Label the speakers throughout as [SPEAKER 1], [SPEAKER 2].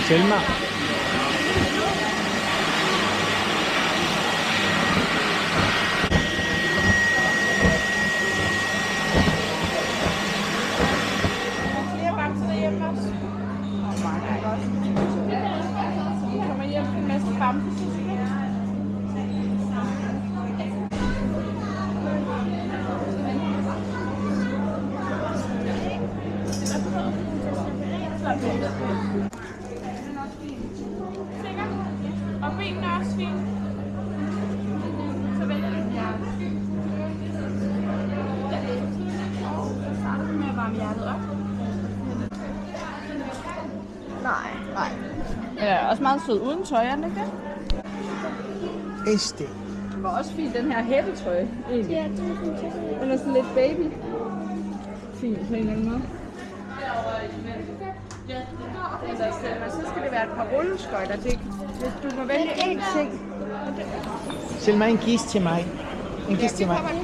[SPEAKER 1] Selma.
[SPEAKER 2] Flere bamser derhjemme også. Og mange er godt. Vi kommer hjem til en masse bamser. Og benene er også fine. Så vælger vi hjertet. Så starter vi med at varme hjertet op. Nej. Ja, også meget sød uden tøj, er den ikke det? Det var også fint, den her hættetrøje, egentlig.
[SPEAKER 3] Ja, det er fantastisk.
[SPEAKER 2] Den er sådan lidt baby. Fint på en eller anden måde. Men så skal det være et par rulleskøjter. Du må vælge én ting.
[SPEAKER 1] Selma, en kis til mig. En kis til mig.
[SPEAKER 3] Hej,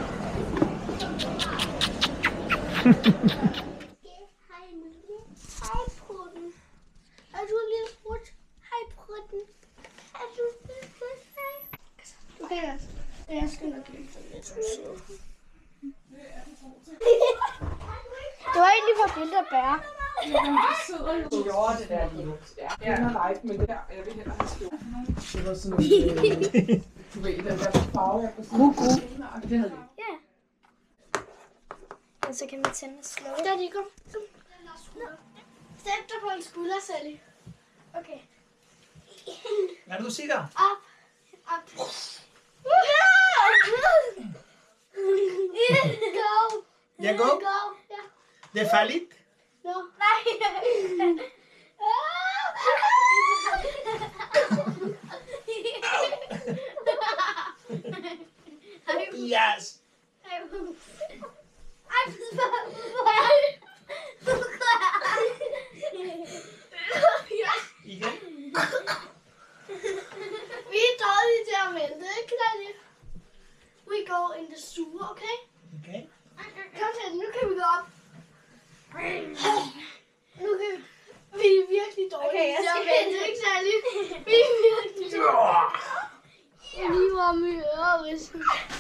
[SPEAKER 3] Emilie. Hej, Prutten. Er du en lille prut? Hej, Prutten. Er du en lille prut? Hej. Okay, jeg skal nok lige få lidt sød. Det var egentlig for vildt at bære.
[SPEAKER 2] Du gjorde det der lige. Ja, den har live, men det der, jeg vil hellere have skjort. Det var sådan du ved, den der farve, jeg kunne sige. Det havde vi.
[SPEAKER 3] Ja. Og så kan man tænde og slukke. Der, Nico. Sæt dig på en skulder, Sally. Okay.
[SPEAKER 1] Er du sikker?
[SPEAKER 3] Op. Go.
[SPEAKER 1] Jeg går?
[SPEAKER 3] Go. Ja.
[SPEAKER 1] Det er farligt.
[SPEAKER 3] No. Nej.
[SPEAKER 1] Yes. Igen?
[SPEAKER 3] Vi er dårlige til at vente, ikke, Daniel? We go in the sewer, okay?
[SPEAKER 1] Okay.
[SPEAKER 3] Kom til, nu kan vi gå op. Nu kan vi er virkelig dårlige til at vente, ikke, Daniel? Vi er virkelig dårlige. Lige var med ører, hvis